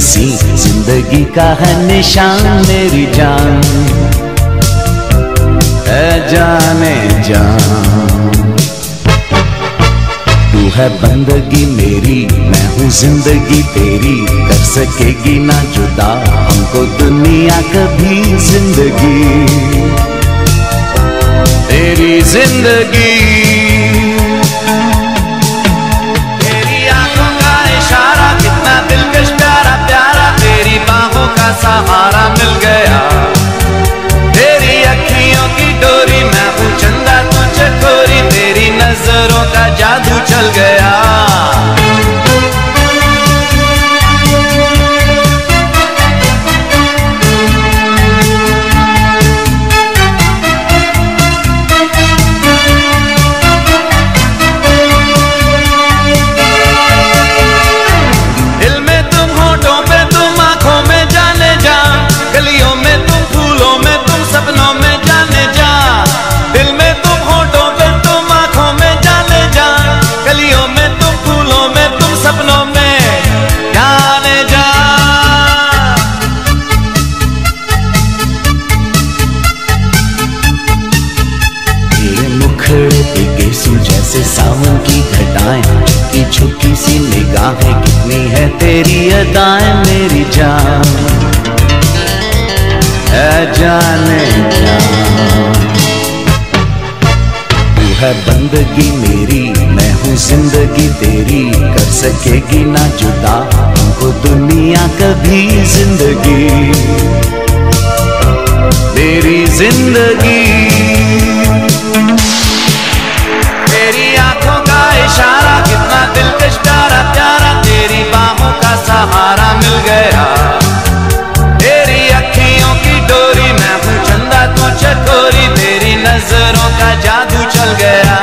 हंसी जिंदगी का है निशान मेरी जान है जाने जान। तू है बंदगी मेरी मैं हूँ जिंदगी तेरी, कर सकेगी ना जुदा हमको दुनिया कभी। जिंदगी तेरी जिंदगी तेरी आंखों का इशारा कितना दिलकश प्यारा प्यारा, तेरी बाहों का सहारा मिल गया। तेरी अखियों की डोरी मैं हूँ चंदा तू चकोरी, तेरी नजरों का जादू चल गया। जैसे सावन की घटाएं झुकी झुकी सी निगाहें, कितनी है तेरी अदाएं मेरी जान है जाने जान। तू है बंदगी मेरी मैं हूँ जिंदगी तेरी, कर सकेगी ना जुदा हमको दुनिया कभी। जिंदगी तेरी जिंदगी तेरी आंखों का इशारा कितना दिलकश प्यारा प्यारा, तेरी बाहों का सहारा मिल गया। तेरी अखियों की डोरी मैं हूँ चंदा तू चकोरी, तेरी नजरों का जादू चल गया।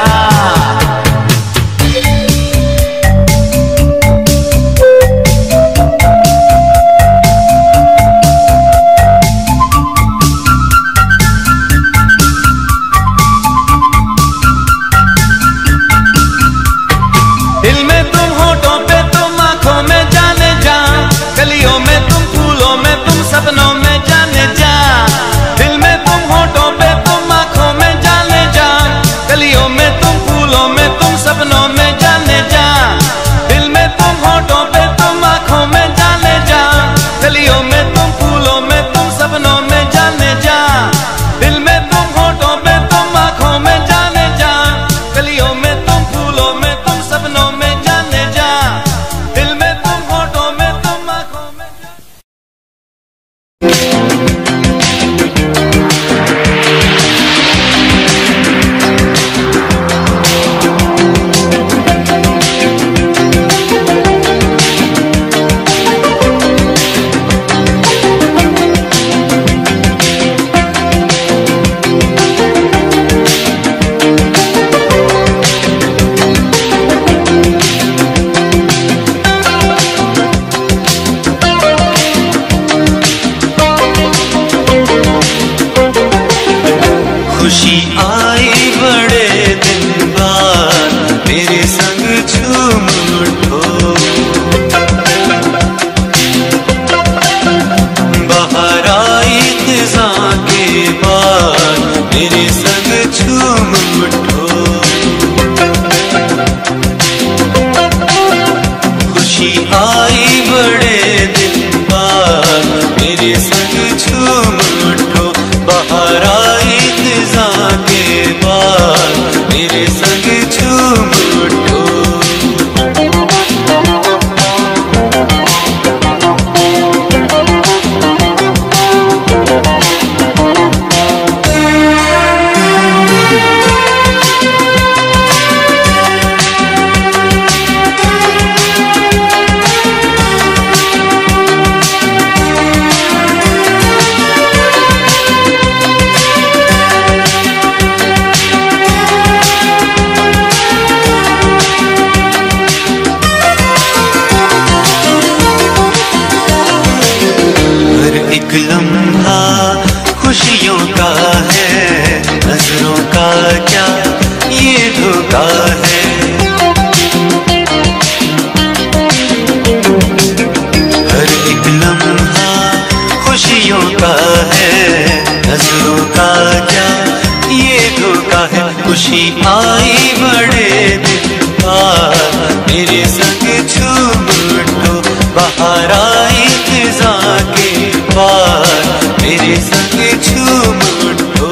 मेरे संग झूम उठो, बाहर आई खिज़ा के पार, मेरे संग झूम उठो।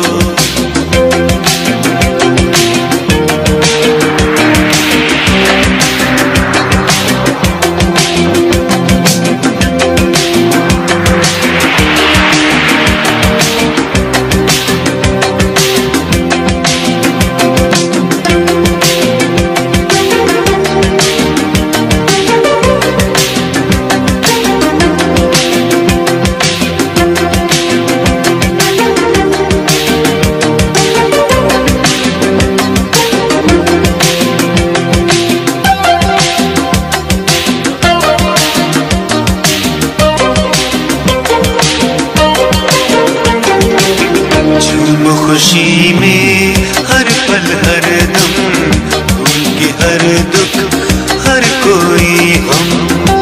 खुशी में हर पल हर दम, भूल के हर दुख हर कोई हम।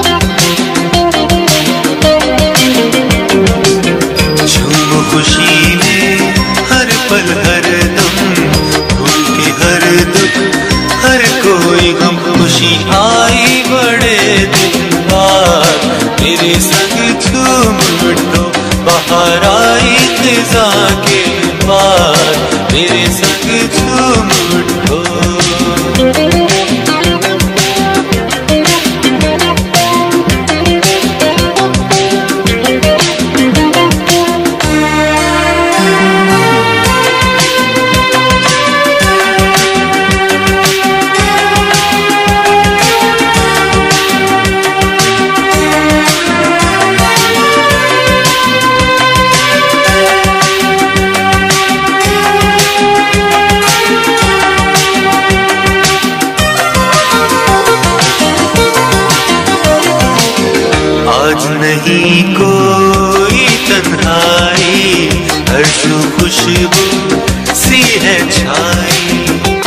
झूम खुशी में हर पल हर दम, भूल के हर दुख हर कोई गम। खुशी आई बड़े दिन बाद, मेरे संग झूम उठो, बाहर आई खिज़ा के पार, मेरे संग झूम उठो। आज नहीं कोई तन्हाई, हर्षो खुशबू सी है छाई।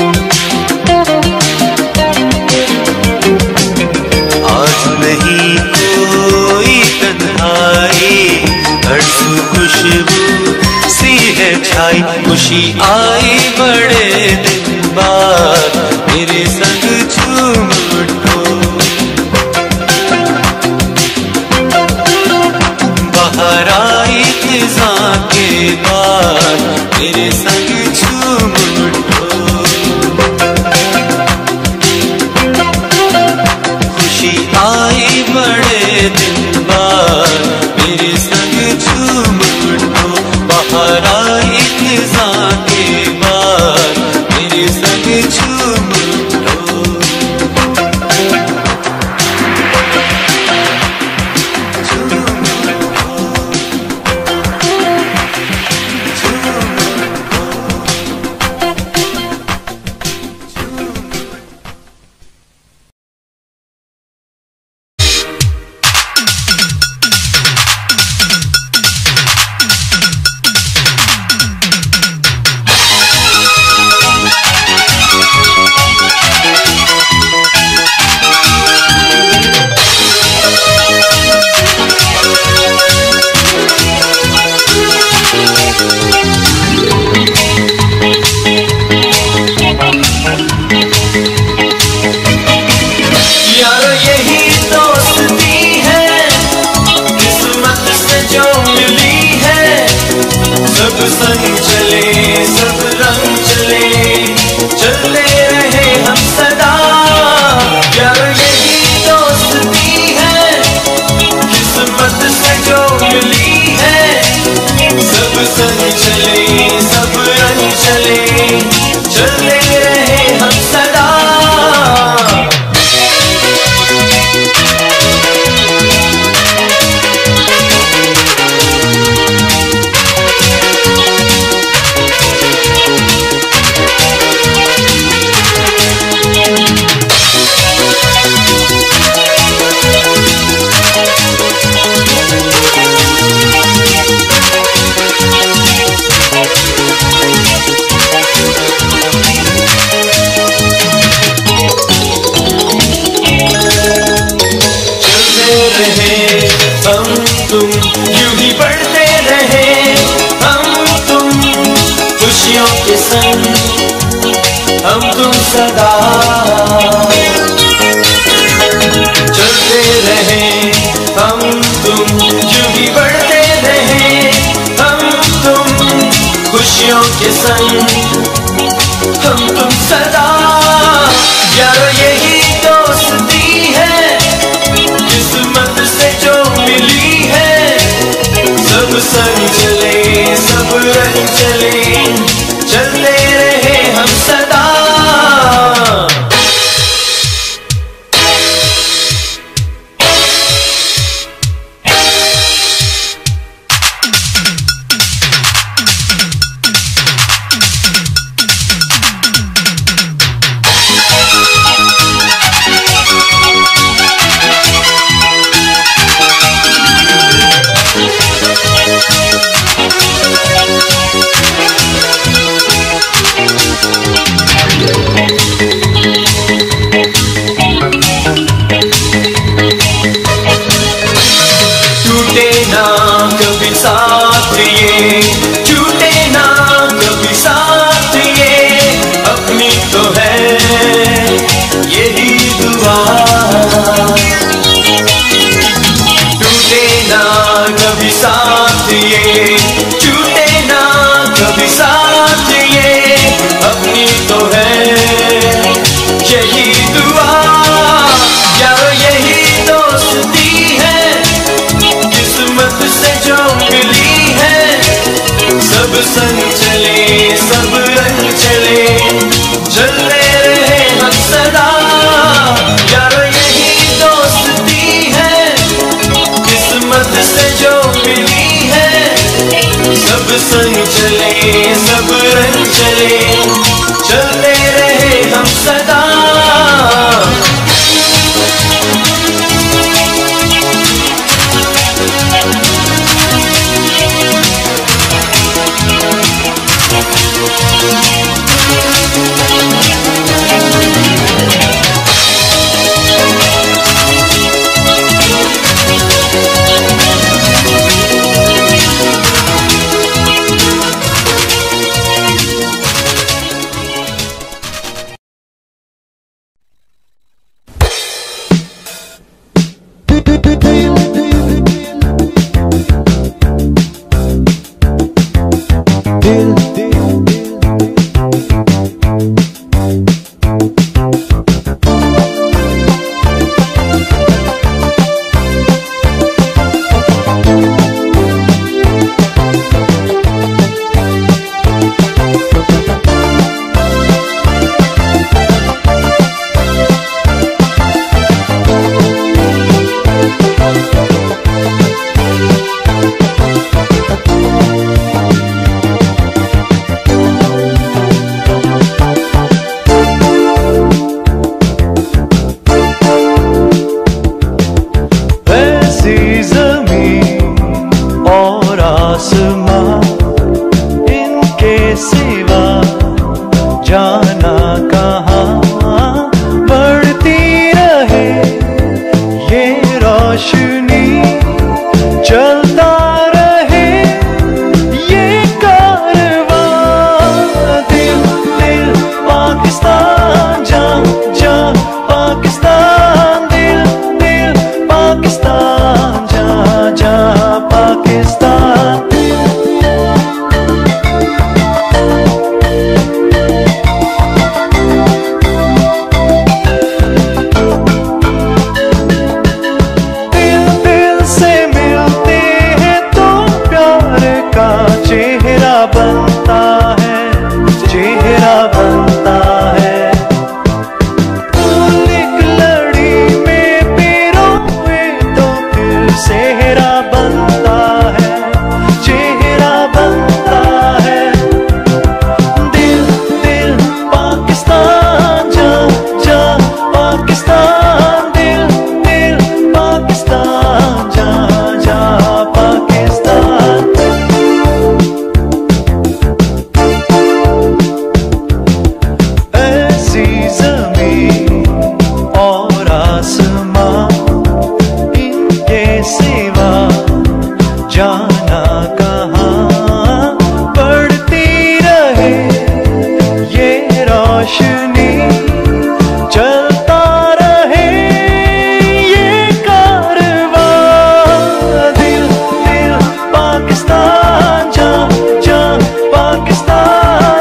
आज नहीं कोई तन्हाई, हर्षो खुशबू सी है छाई। खुशी आई बड़े दिन बाद, मेरे संग झूम उठो, बाहर आई खिज़ा के बाद, मेरे संग झूम उठो। खुशी आई बड़े दिन बाद, मेरे संग झूम उठो, बाहर आई खिज़ा के बाद, मेरे संग झूम उठो। हम तुम सदा संग हम तुम सदा, यारो यही दोस्ती है किस्मत से जो मिली है। सब संग चले सब रंग चले, चलते रहे हम सदा। टूटे ना कभी साथ ये, टूटे ना कभी साथ ये, अपनी तो है यही दुआ। टूटे ना कभी साथ ये, टूटे ना कभी साथ ये, अपनी तो है यही दुआ। यारो यही दोस्ती है किस्मत से जो मिली है। सब संग चले सब रंग चले, चलते रहे हम सदा। यारो यही दोस्ती है किस्मत से जो मिली है। सब संग चले सब रंग चले, चलते रहे हम सदा। पाकिस्तान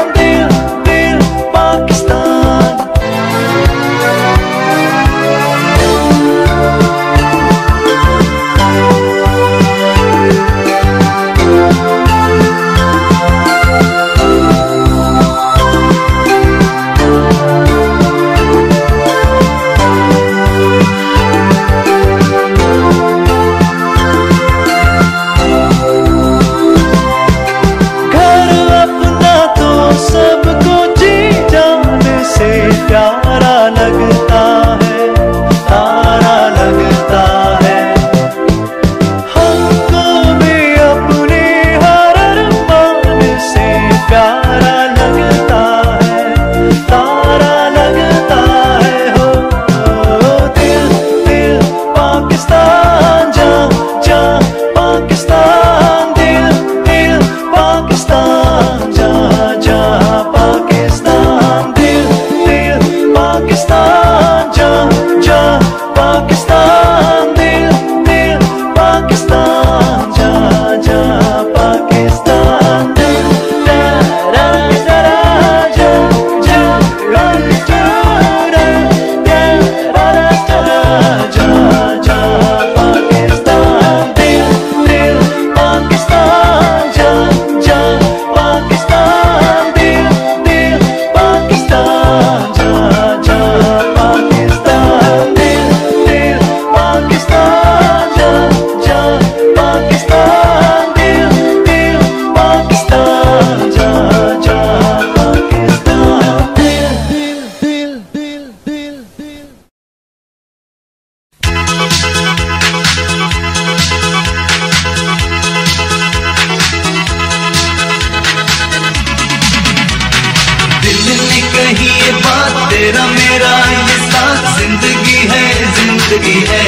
जिंदगी है, जिंदगी है।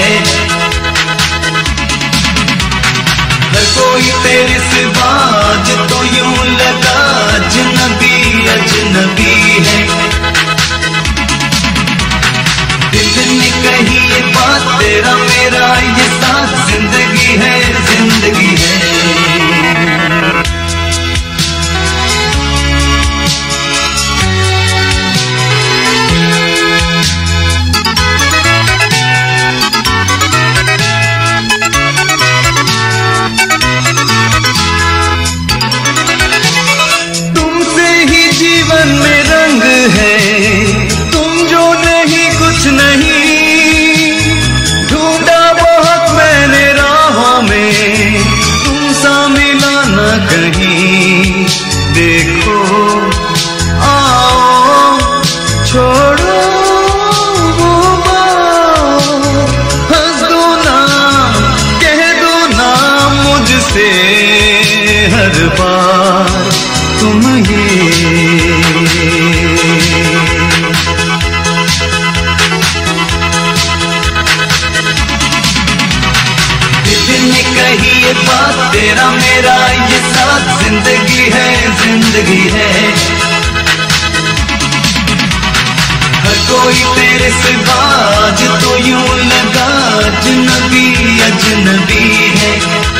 हर कोई तेरे सिवा तो यूं लगा अजनबी अजनबी है। दिल ने कही ये बात, तेरा मेरा ये साथ जिंदगी है, जिंदगी है। तुमसे ही जीवन में रंग है, तुम जो नहीं कुछ नहीं। ढूंढा बहुत मैंने राहों में, तुम सा मिला न कहीं। देखो आओ छोड़ो वो बात, हंस दो ना कह दो ना मुझसे हर बार तुम ये। दिल ने कही ये बात, तेरा मेरा ये साथ जिंदगी है, जिंदगी है। हर कोई तेरे सिवा तो यूं लगा अजनबी अजनबी है।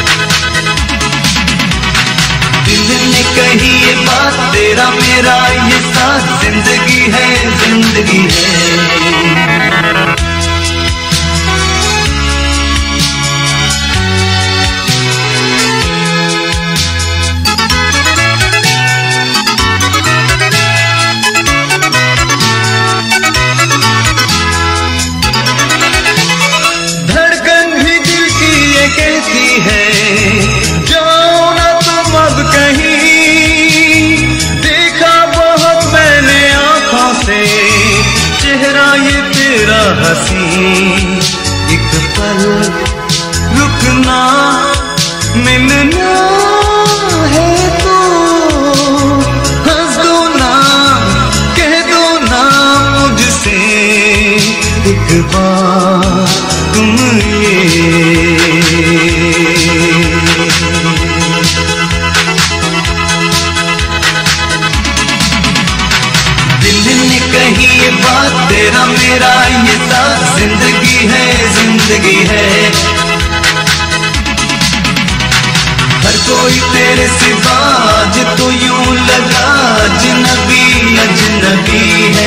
दिल ने कही ये बात, तेरा मेरा ये साथ जिंदगी है, जिंदगी है। धड़कन भी दिल की ये कहती है, जाओ ना तुम अब कहीं। देखा बहुत मैंने आंखों से चेहरा ये तेरा हंसी। एक पल रुकना मिलना है तो हंस दो ना कह दो ना मुझसे एक बार तुम ये। दिल ने कही ये बात, तेरा मेरा ये साथ जिंदगी है, जिंदगी है। हर कोई तेरे सिवा तो यूं लगा अजनबी अजनबी है।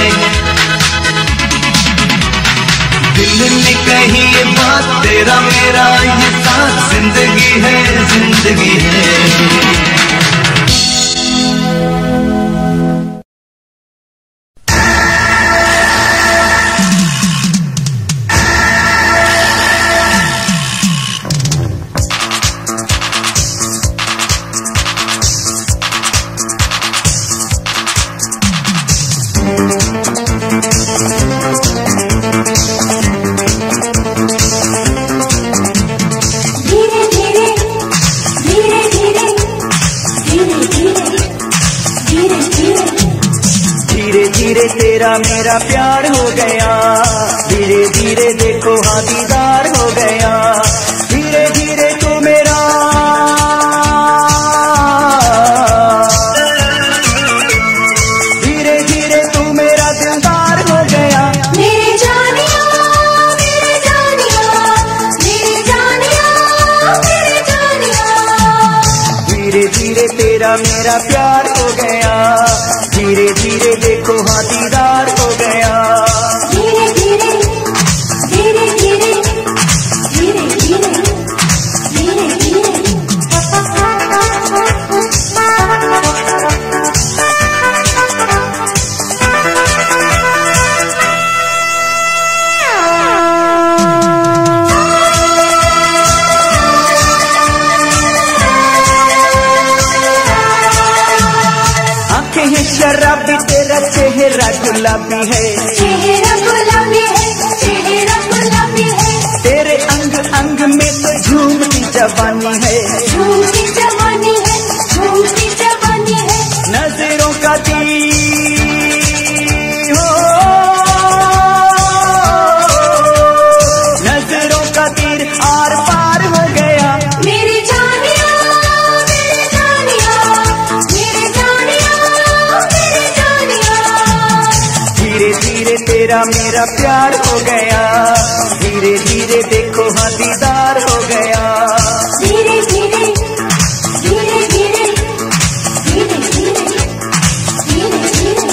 दिल ने कही ये बात, तेरा मेरा ये साथ जिंदगी है, जिंदगी है। तेरा मेरा प्यार हो गया, धीरे धीरे देखो हाँ दीदार हो गया। धीरे धीरे तू मेरा, धीरे धीरे तू मेरा दिलदार हो गया। मेरे जानिया मेरे जानिया मेरे जानिया मेरे जानिया। धीरे धीरे तेरा मेरा प्यार हो गया, धीरे धीरे देखो हाँ दीदार हो गया। धीरे धीरे धीरे धीरे धीरे धीरे धीरे धीरे। आंखें हैं शराबी, तेरा चेहरा गुलाबी है। चेहरा गुलाबी है, चेहरा गुलाबी है। तेरे अंग अंग में तो झूमती जवानी है। झूमती जवानी है, झूमती जवानी है। नजरों का तीर हो मेरा प्यार हो गया। धीरे धीरे देखो हाँ दीदार हो गया। धीरे धीरे धीरे धीरे धीरे धीरे धीरे धीरे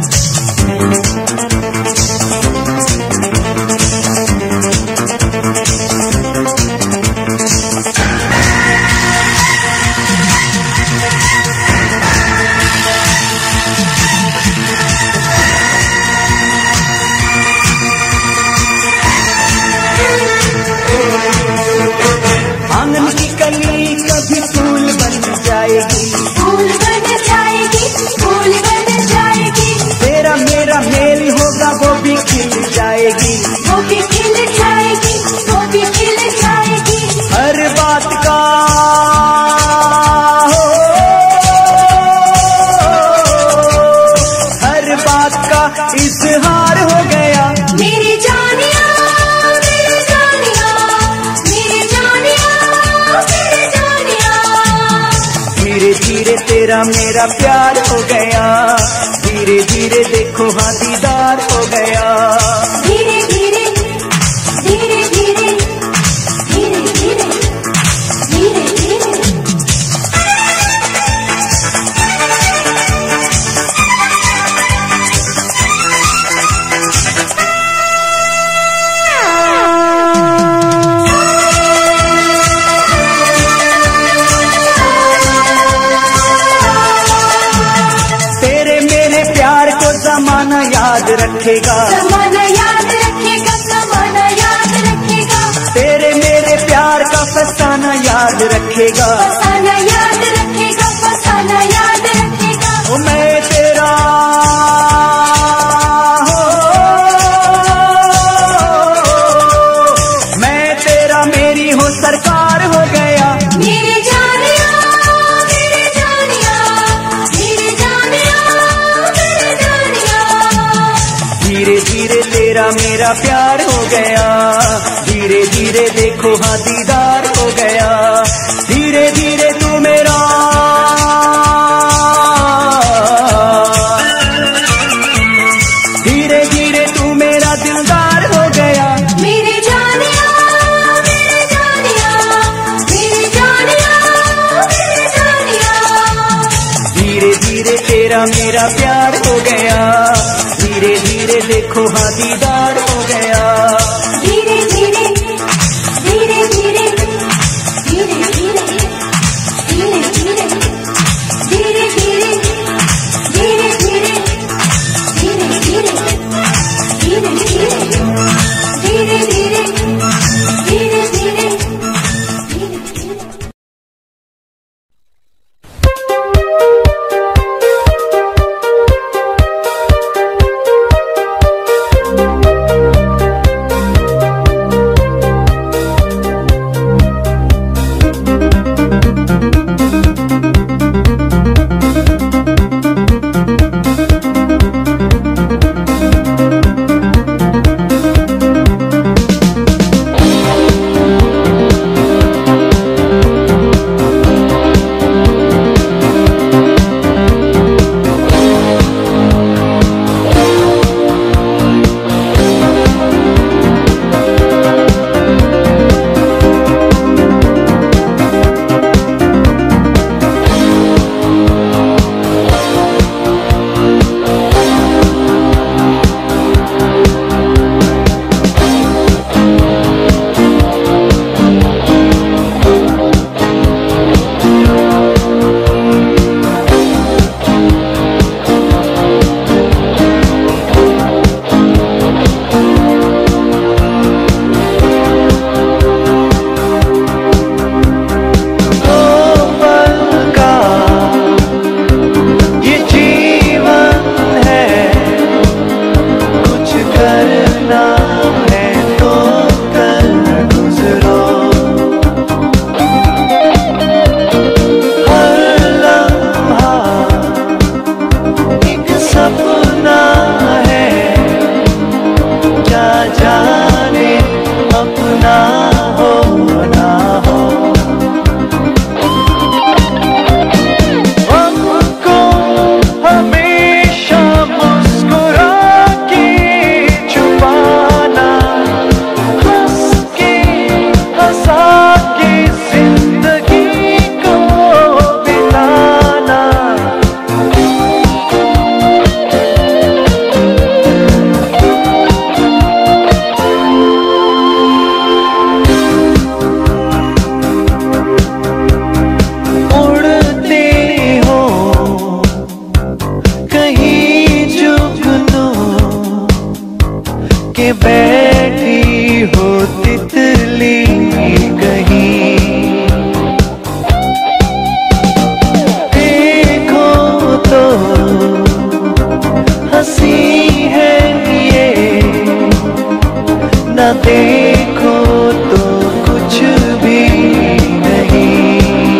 आंगन की कली कभी फूल बन जाएगी, फूल बन जाएगी, फूल बन जाएगी। तेरा मेरा मेल होगा वो भी खिल जाएगी, वो भी खिल जाएगी, वो भी खिल जाएगी। हर बात का हर बात का इजहार हो गया। मेरी जानिया मेरी जानिया मेरी जानिया मेरी जानिया। धीरे धीरे तेरा मेरा प्यार हो गया। धीरे धीरे देखो हाँ दीदार हो गया। धीरे धीरे धीरे धीरे धीरे धीरे धीरे धीरे तेरे मेरे प्यार को जमाना याद रखेगा, ज़माना याद रखेगा, ज़माना याद रखेगा। तेरे मेरे प्यार का फसाना याद रखेगा। फसाना याद रखेगा, फसाना याद रखेगा। ओ मैं तेरा मैं तेरा मेरी हो सरकार हो गया। मेरे जानिया मेरे जानिया मेरे जानिया मेरे जानिया। धीरे धीरे तेरा मेरा प्यार हो गया। धीरे धीरे देखो हाँ दीदार हो गया। धीरे धीरे तू मेरा धीरे धीरे तू मेरा दिलदार हो गया। मेरे जानिया मेरे जानिया मेरे जानिया मेरे जानिया। धीरे धीरे तेरा मेरा प्यार हो गया। धीरे धीरे देखो हाँ दीदार हो गया। धीरे धीरे धीरे धीरे धीरे धीरे धीरे धीरे धीरे धीरे धीरे धीरे धीरे धीरे धीरे धीरे धीरे हमेशा मुस्कुरा के छुपा के बैठी हो तितली कहीं। देखो तो हंसी है ये, न देखो तो कुछ भी नहीं।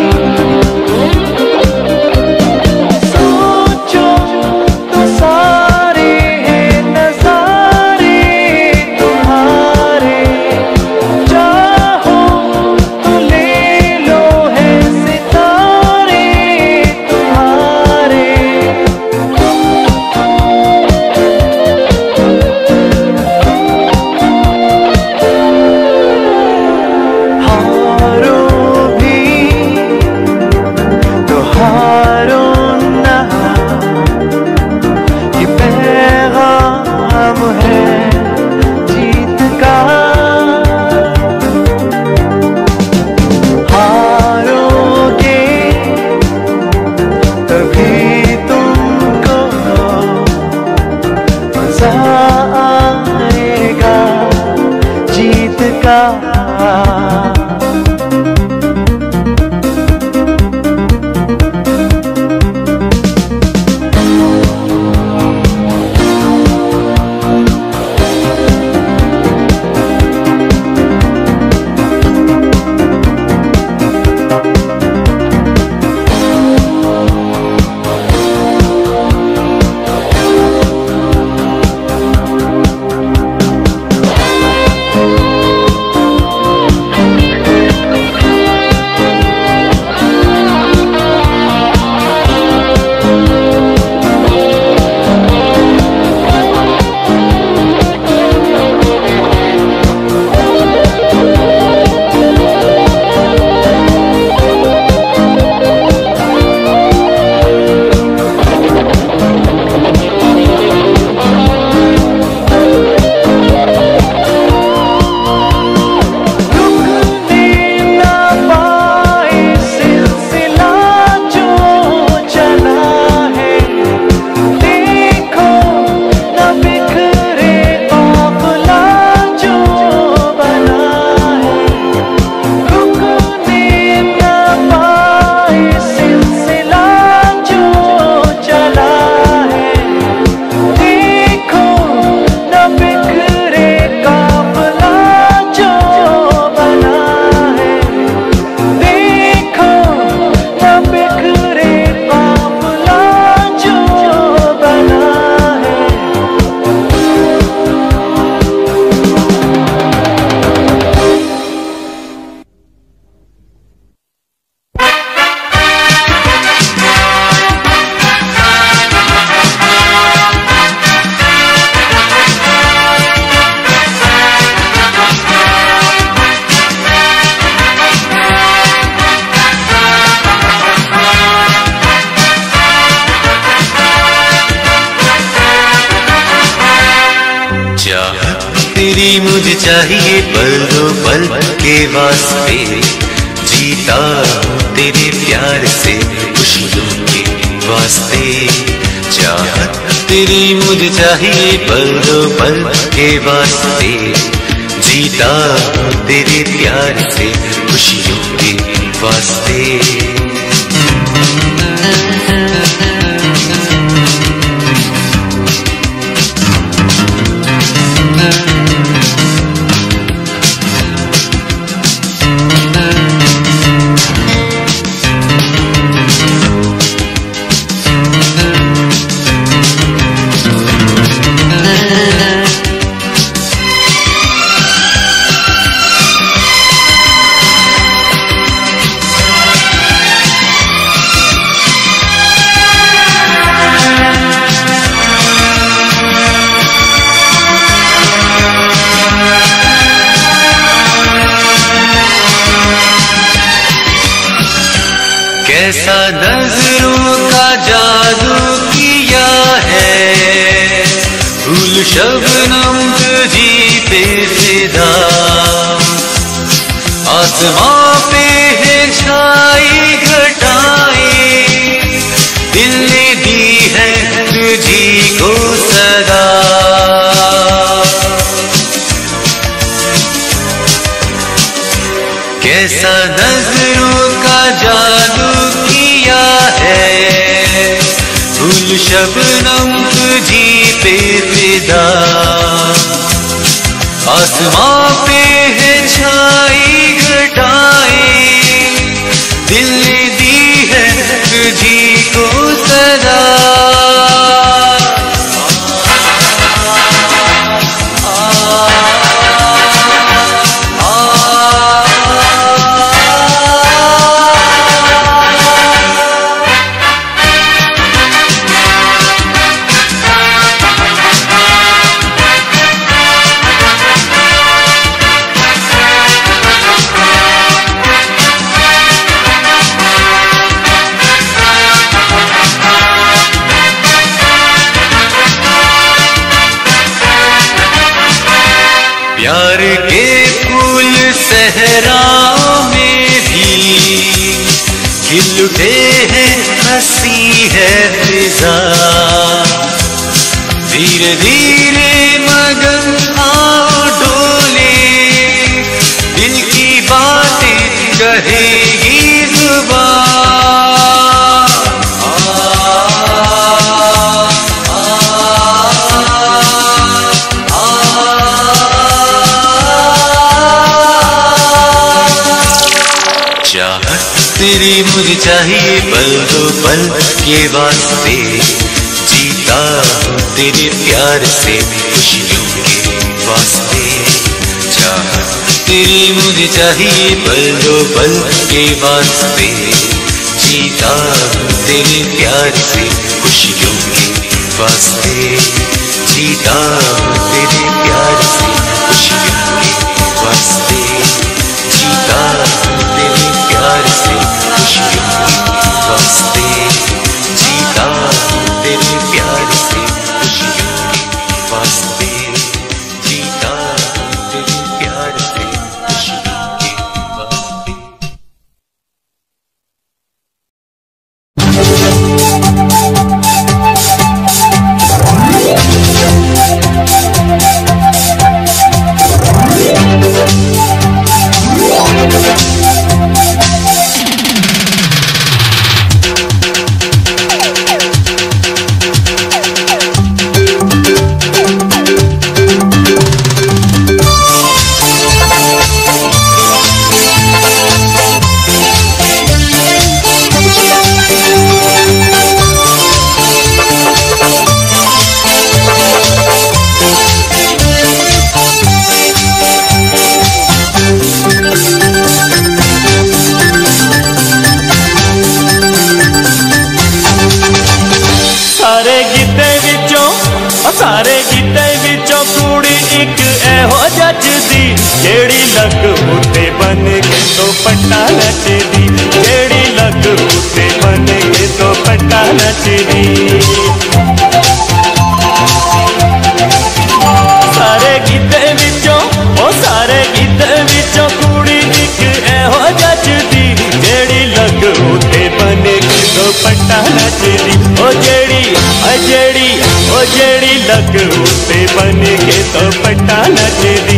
सोचो तो सारे हैं नजारे तुम्हारे, चाहो तो ले लो है सितारे तुम्हारे। हारो भी तो हारो ना, ये पैगाम है जीत का। हारोगे तभी तुमको मजा आएगा जीत का। तेरी मुझे चाहिए पल दो पल के वास्ते, जीता तेरे प्यार से खुशियों के वास्ते। चाहत तेरी मुझे चाहिए पल दो पल के वास्ते, जीता तेरे प्यार से खुशियों के वास्ते। कैसा नजरों का जादू किया है, फूल शबनम तुझी पे फिदा। आसमां पे है छाई घटाएं, दिल ने दी है तुझी को सदा। कैसा नजरों का जादू किया है, फूल शबनम तुझी पे फिदा, आसमां पे है छाई घटाएं, दिल ने दी है तुझी को सदा। प्यार के फूल सहराओं में भी खिल उठे हैं, हंसी है फिजा, धीरे धीरे मगन आओ डोले, दिल की बातें कहेगी जुबान। तेरी मुझे चाहिए पल दो पल के वास्ते, जीता हूँ तेरे प्यार से खुशियों के वास्ते। चाहत तेरी मुझे चाहिए पल दो पल के वास्ते, जीता हूँ तेरे प्यार से खुशियों के वास्ते, जीता हूँ तेरे प्यार से खुशियों के वास्ते, जीता हूँ तेरे प्यार से खुशियों के वास्ते, जीता हूँ तेरे प्यार से खुशियों के वास्ते, जीता हूँ तेरे प्यार से खुशियों के वास्ते। सारे गीते विचों कुड़ी एक एहो जचदी, जेड़ी लग उते बन के तो पट्टा नचदी, जेड़ी लग उते बन के तो पट्टा नचदी। सारे गीते विचों ओ सारे गीते विचों कुड़ी एक एहो जचदी, जेड़ी लग उते बन के तो पट्टा नचदी। ओ जेड़ी ओ जेड़ी लग उते बन के तो पट्टा नचदी।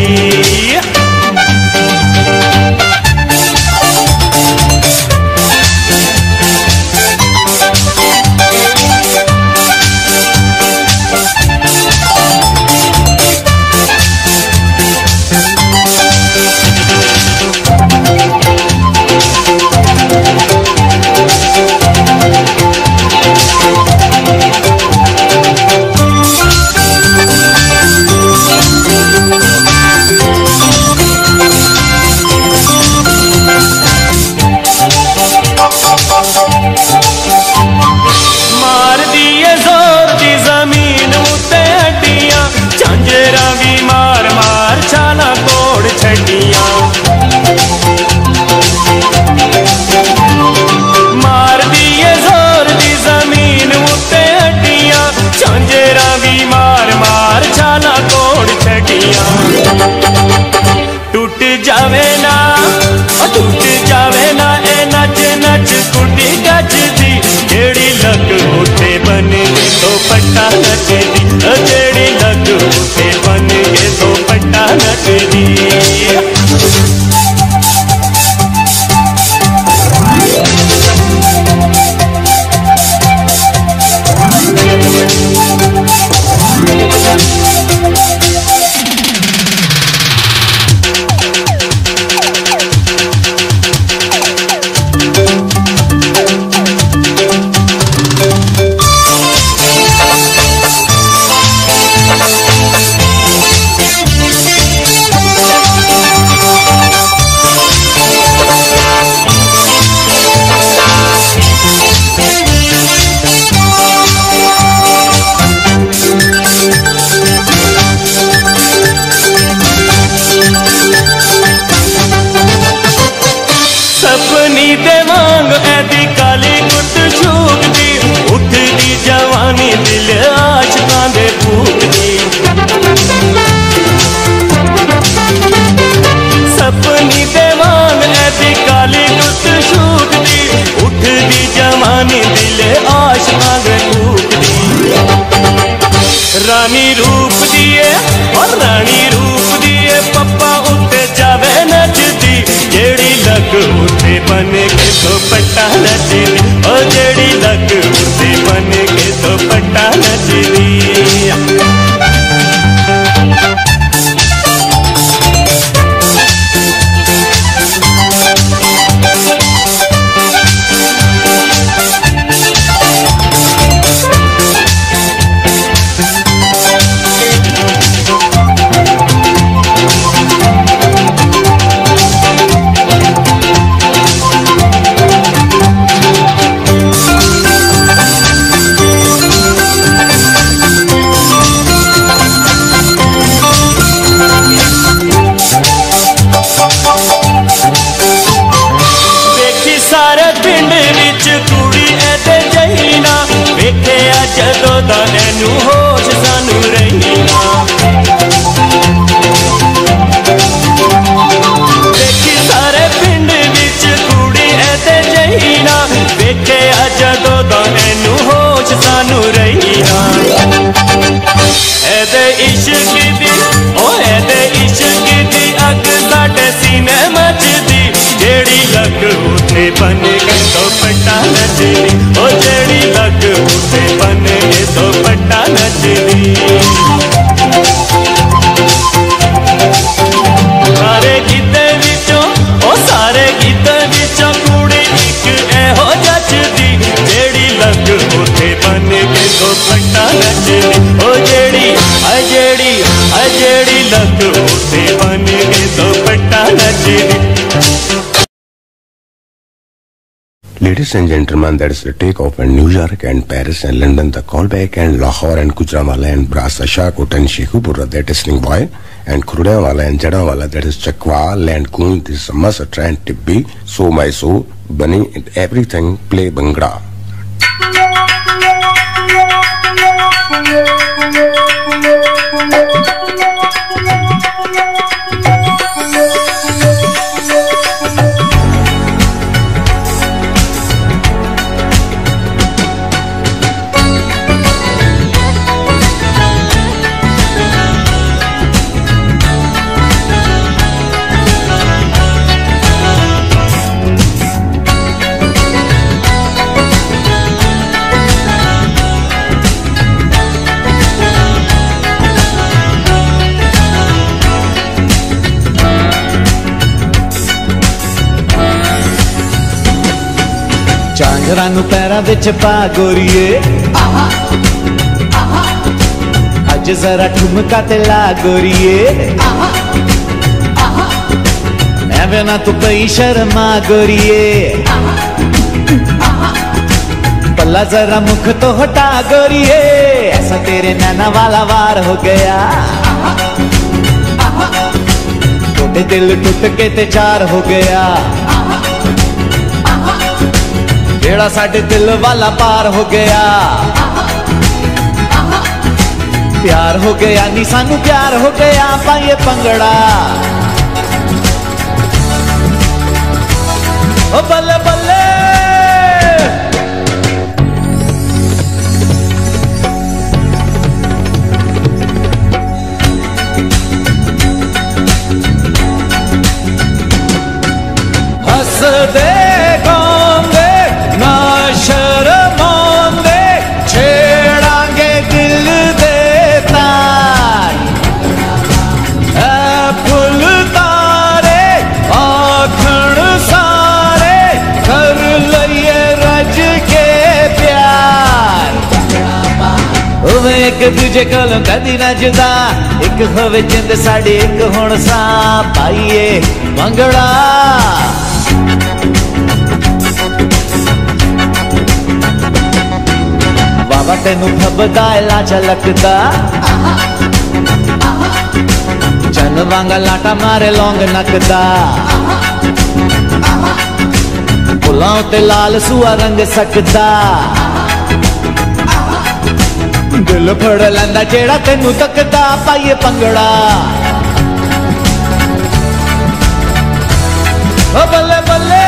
जदों दा एनू होश सानू रहीना देखी सारे पिंड विच कुड़ी ऐते जहीना वेखे जदों दा एनू होश सानू रहीना ऐदे इश्क दी ओ ऐदे इश्क दी अग साडे सीने मचदी जेड़ी लग उते बन के दुपट्टा नचदी ओ जेड़ी लग उते बन के दुपट्टा नचदी सारे गीते विचों ओ सारे गीते विचों कुड़ी इक एहो जचदी जेड़ी लग उते बन के दुपट्टा नचदी ओ जेड़ी लग उते बन के दुपट्टा नचदी। Ladies and gentlemen, that is the takeoff in New York and Paris and London, the callback and Lahore and Gujranwala and Brasa Shahkot and Sheikhupura, that is Ningboy and Khurudanwala and Jadawala, that is Chakwal and Koon, this is Masatra and Tibbi, So My So, Bunny, everything play Bhangra. झांजरां नूं पैरां विच पा गोरीए अज जरा ठुमका ते ला गोरीए एवें ना तू कई शर्मा गोरीए पल्ला जरा मुख तो हटा गोरीए ऐसा तेरे नैना वाला वार हो गया टूटे दिल टूट के ते चार हो गया जेड़ा साडे दिल वाला पार हो गया प्यार हो गया नी सानू प्यार हो गया पाइए पंगड़ा ओ बल्ले बल्ले हंस दे शर्मांदे छेड़ांगे दिल दे तार फुल तारे आखण सारे कर लइए रज के प्यार एक दूजे कोलों कदी ना जुदा एक होवे जिंद साडी एक हुण सा पाइए मंगड़ा बाबा तेनू फबदा ला झलकदा चन वांगा लाटा मारे लौंग नकदा फुलां ते लाल सुआ रंग सकदा दिल फड़ लैंदा जेड़ा तेनू तकदा पाइए पंगड़ा ओ बल्ले बल्ले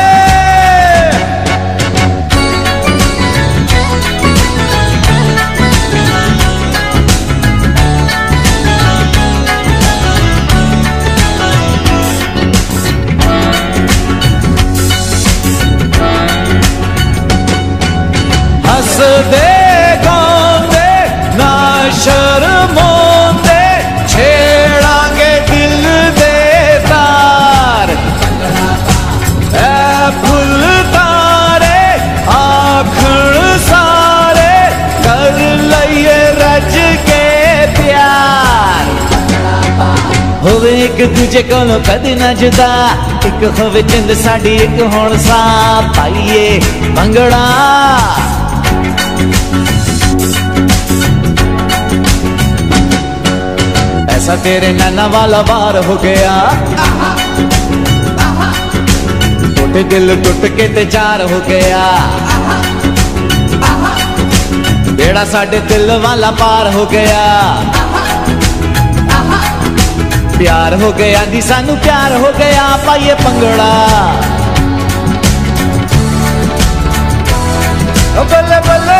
दे गांदे ना शर्मांदे छेड़ांगे दिल दे तार फुल तारे आखण सारे कर लइए रज के प्यार होवे एक दूजे कोलों कदी ना जुदा एक होवे जिंद साडी एक हुण सा पाइए मंगड़ा ऐसा तेरे नैना वाला वार हो गया टूटे दिल टूट के ते चार हो गया बेड़ा साडे दिल वाला पार हो गया, प्यार हो गया दी सानू प्यार हो गया, पाइए पंगड़ा ओ बल्ले बल्ले।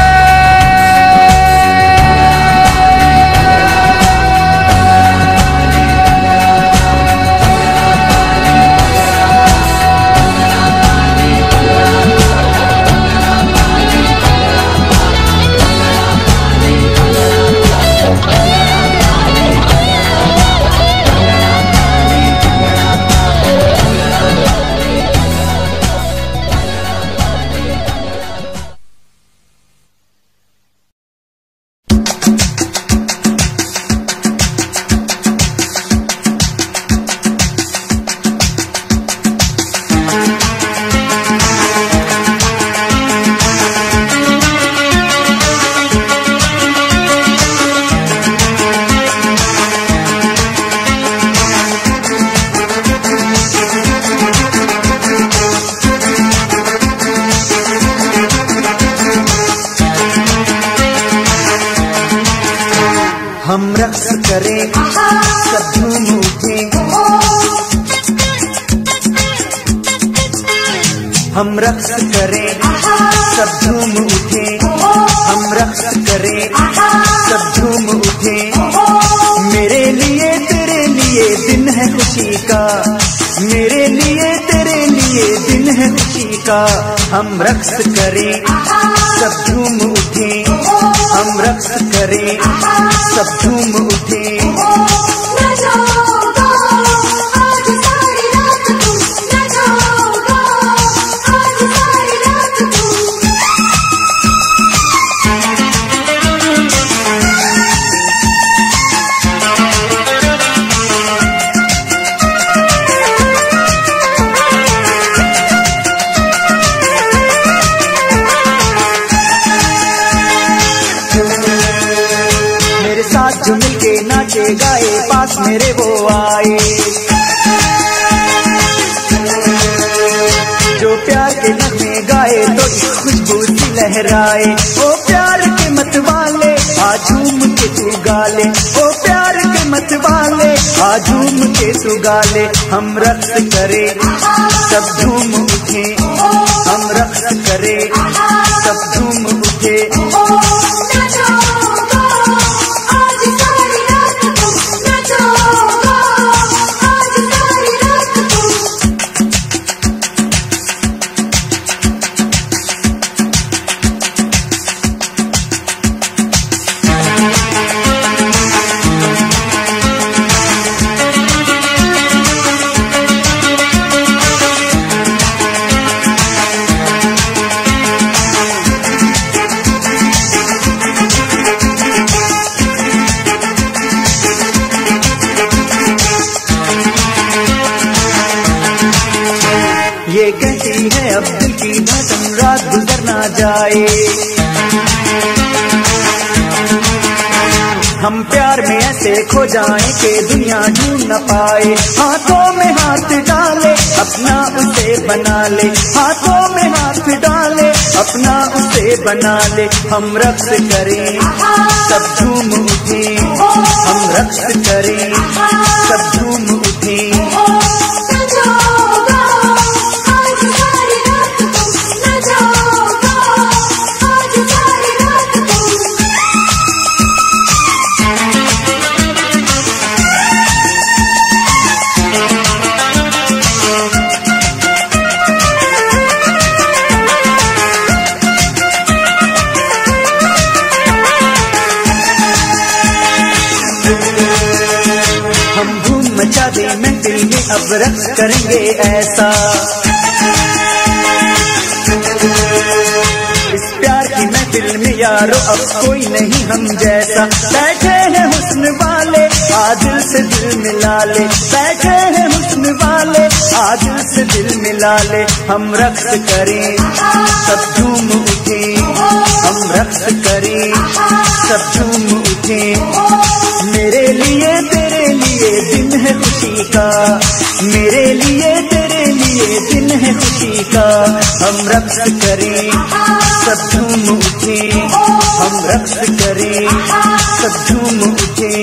हम रक्स करें सब झूम उठे, हम रक्स करें सब झूम उठे, हम रक्स करें सब झूम उठे। मेरे लिए तेरे लिए दिन है खुशी का, मेरे लिए तेरे लिए दिन है खुशी का। हम रक्स करें सब झूम उठे, हम रक्स करें सब झूम उठे। जो मिलके नाचे गाए पास मेरे वो आए, जो प्यार के नगमे गाए तो खुशबू सी लहराए। ओ प्यार के मत वाले आ झूम के तू गाले, ओ प्यार के मत वाले आ झूम के तू गाले। हम रक्स करे सब झूम उठे, हम रक्स करे सब झूम उठे। ये कहती है अब दिल की धड़कन रात गुजर ना जाए। हम प्यार में ऐसे खो जाएं कि दुनिया ढूंढ न पाए। हाथों में हाथ डाले अपना उसे बना ले, हाथों में हाथ डाले अपना उसे बना ले। हम रक्स करें सब झूम उठे, हम रक्स करें सब झूम उठे। हम धूम मचा दे महफिल में अब रक्स करेंगे ऐसा। इस प्यार की महफिल में यारो अब कोई नहीं हम जैसा। बैठे हैं हुस्न वाले आ दिल से दिल मिला ले, बैठे हैं हुस्न वाले आ दिल से दिल मिला ले। हम रक्स करें सब झूम उठे, हम रक्स करें सब झूम उठे। मेरे लिए तेरे लिए दिन है खुशी का, मेरे लिए तेरे लिए दिन है खुशी का। हम रक्स करें सब झूम उठे, हम हम रक्स करें, सब झूम उठे।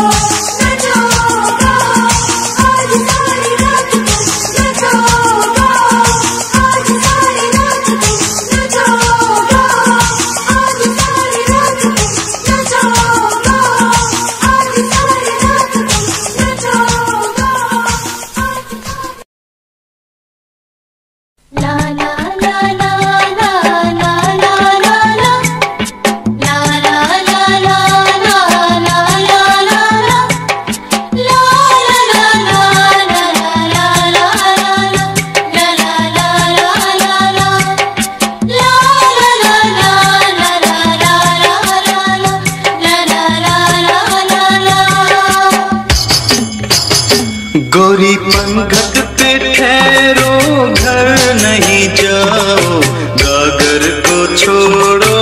गोरी पंखत पे ठहरो, घर नहीं जाओ, गागर को छोड़ो,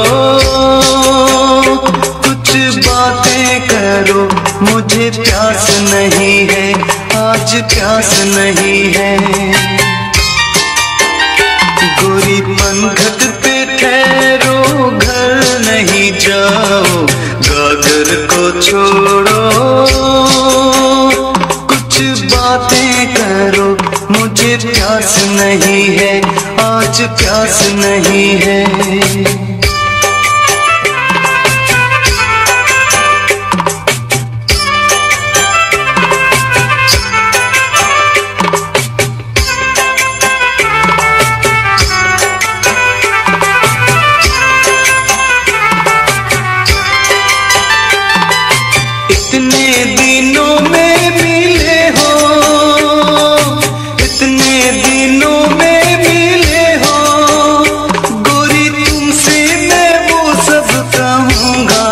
कुछ बातें करो, मुझे प्यास नहीं है, आज प्यास नहीं है। गोरी पंखत पे ठहरो, घर नहीं जाओ, गागर को छोड़ो, बातें करो, मुझे प्यास नहीं है, आज प्यास नहीं है। इतने दिनों में मिले हो, इतने दिनों में मिले हो, गोरी तुमसे मैं वो सब कहूँगा,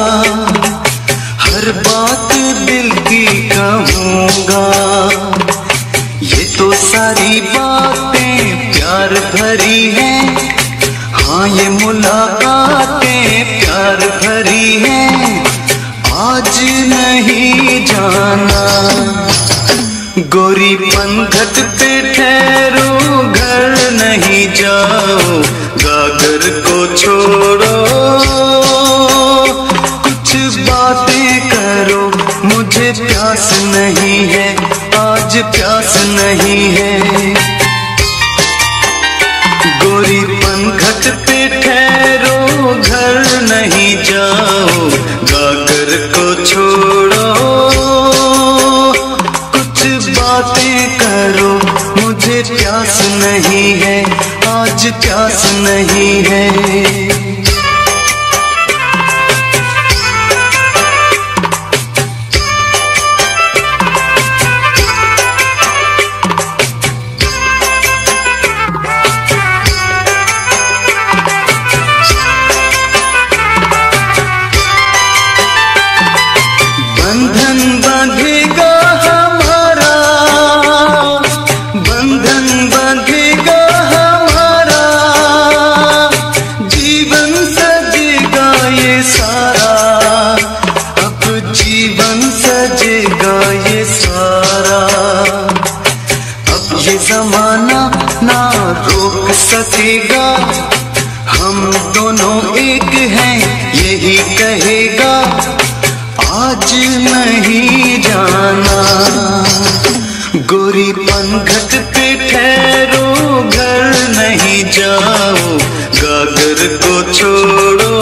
हर बात दिल की कहूँगा। ये तो सारी बातें प्यार भरी हैं, हाँ ये मुलाकातें प्यार भरी हैं, आज नहीं जाना। गोरी पंखत पे ठहरो, घर नहीं जाओ, गागर को छोड़ो, कुछ बातें करो, मुझे प्यास नहीं है, आज प्यास नहीं है। गोरी पंखत पे ठहरो, घर नहीं जाओ, गागर को छोड़ो, कुछ बातें करो, मुझे प्यास नहीं है, आज प्यास नहीं है। बंधन बंधेगा हमारा, बंधन बंधेगा हमारा, जीवन सजेगा ये सारा, अब जीवन सजेगा ये सारा। अब ये जमाना ना रोक सकेगा, हम दोनों एक हैं यही कहेगा, आज नहीं जाना। गोरी पंखत पे ठहरो, घर नहीं जाओ, गागर को छोड़ो,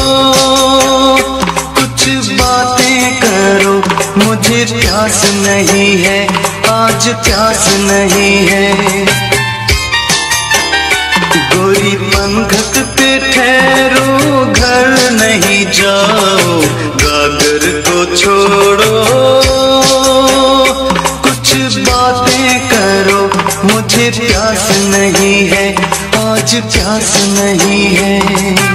कुछ बातें करो, मुझे प्यास नहीं है, आज प्यास नहीं है। गोरी पंखत पे ठहरो, घर नहीं जाओ, गागर को छोड़ो, कुछ बातें करो, मुझे प्यास नहीं है, आज प्यास नहीं है।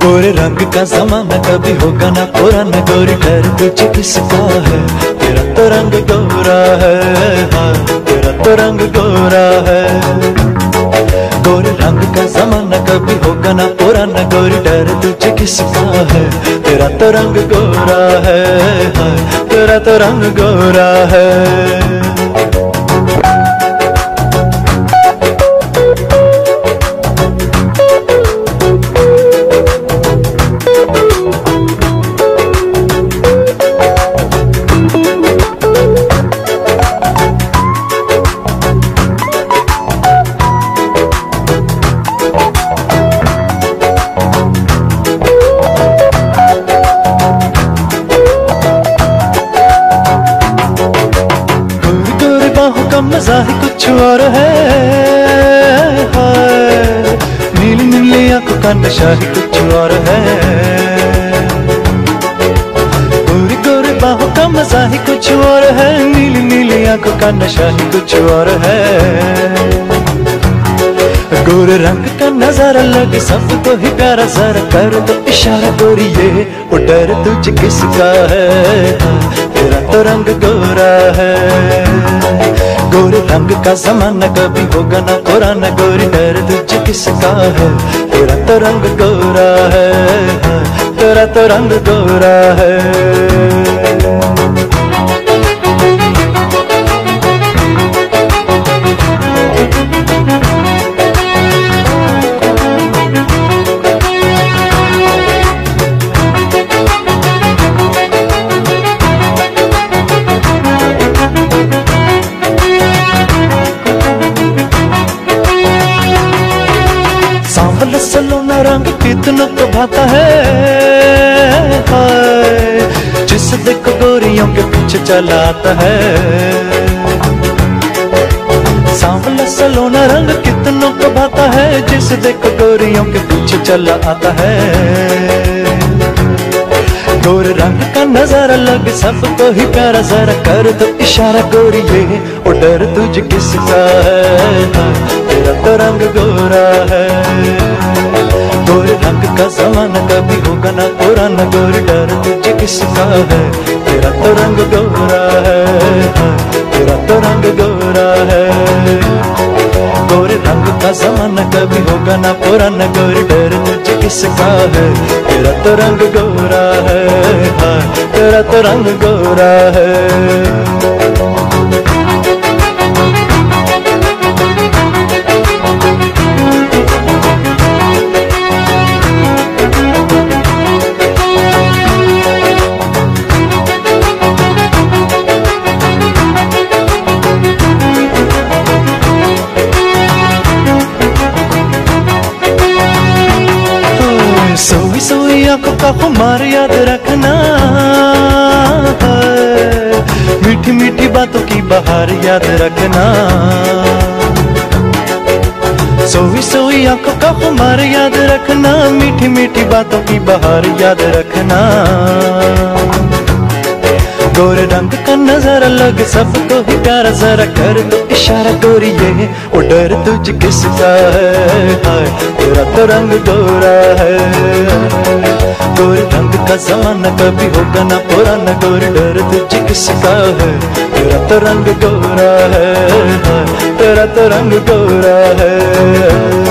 गोरे रंग का जमाना कभी होगा ना पुराना, गोरी डर तुझे किसका है, तेरा तो रंग गोरा है, हाँ तेरा तो रंग गोरा है। गोरे रंग का जमाना कभी होगा ना पुराना, गोरी डर तुझे किसका है, तेरा तो रंग गोरा है, हाँ तेरा तो रंग गोरा है। मजा ही कुछ और है, नीली नीली आंखों का नशा ही कुछ और है। गोरी गोरी बाहों का मजा ही कुछ और है, नीली नीली आंखों का नशा ही कुछ और है। गोरे रंग का नजारा लगे सबको ही प्यारा, जरा कर तो इशारा गोरी ये वो डर तुझे किसका है, तेरा तो रंग गोरा है। गोरे रंग का जमाना कभी होगा ना पुराना, गोरी डर तुझे किसका है, तेरा तो रंग गोरा है, तेरा तो रंग गोरा है। सलोना रंग कितना तो भाता है, जिस देखो गोरियों के पीछे चला आता है। सांवला सलोना रंग कितना तो भाता है, जिस देखो गोरियों के पीछे चला आता है। गोरे रंग का नजारा लगे सबको ही प्यारा, जरा कर तो इशारा गोरी ये वो डर तुझे किसका है, तेरा तो रंग गोरा है। गोरे रंग का जमाना कभी होगा ना पुराना, गोरी डर तुझे किसका है, तेरा तो रंग गोरा है, तेरा तो रंग गोरा है। गोरे रंग का जमाना कभी होगा ना पुराना, गोरी डर तुझे किसका है, तेरा तो रंग गोरा है, तेरा तो रंग गोरा है। सोई सोई आंखों का खुमार याद रखना, मीठी मीठी बातों की बहार याद रखना। सोई सोई आंखों का खुमार याद रखना, मीठी मीठी बातों की बहार याद रखना। गोरे रंग का नजारा लगे सबको ही प्यारा, जरा कर तो इशारा गोरी ये वो डर तुझे किसका है, तेरा तो रंग गोरा है। गोरे रंग का जमाना कभी होगा ना पुराना, गोरी डर तुझे किसका है, तेरा तो रंग गोरा है, तेरा तो रंग गोरा है।